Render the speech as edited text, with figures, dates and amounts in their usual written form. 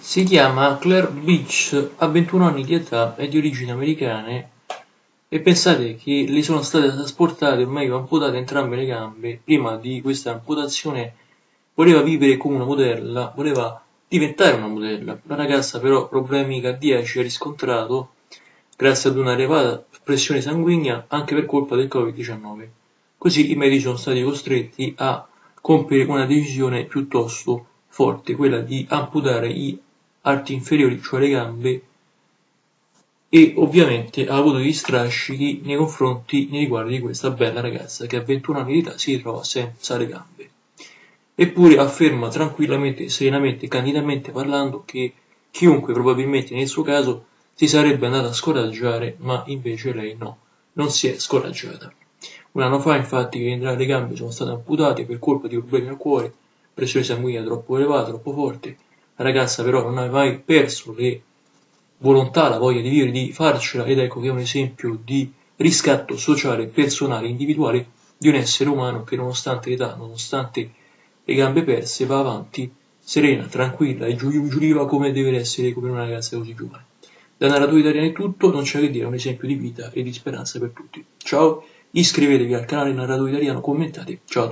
Si chiama Claire Beach, ha 21 anni di età, è di origini americane e pensate che le sono state trasportate, o meglio amputate entrambe le gambe. Prima di questa amputazione voleva vivere come una modella, voleva diventare una modella. La ragazza però problemi cardiaci ha riscontrato grazie ad una elevata pressione sanguigna anche per colpa del Covid-19. Così i medici sono stati costretti a compiere una decisione piuttosto forte, quella di amputare i arti inferiori, cioè le gambe, e ovviamente ha avuto degli strascichi nei riguardi di questa bella ragazza che a 21 anni di età si ritrova senza le gambe. Eppure afferma tranquillamente, serenamente, candidamente parlando che chiunque probabilmente nel suo caso si sarebbe andata a scoraggiare, ma invece lei no, non si è scoraggiata. Un anno fa infatti che entrambe le gambe sono state amputate per colpa di problemi al cuore, pressione sanguigna troppo elevata, troppo forte. La ragazza però non ha mai perso le volontà, la voglia di vivere, di farcela, ed ecco che è un esempio di riscatto sociale, personale, individuale di un essere umano che nonostante l'età, nonostante le gambe perse, va avanti serena, tranquilla e giuriva come deve essere come una ragazza così giovane. Da Narratori Italiani è tutto, non c'è che dire, è un esempio di vita e di speranza per tutti. Ciao, iscrivetevi al canale Narratore Italiano, commentate, ciao a tutti.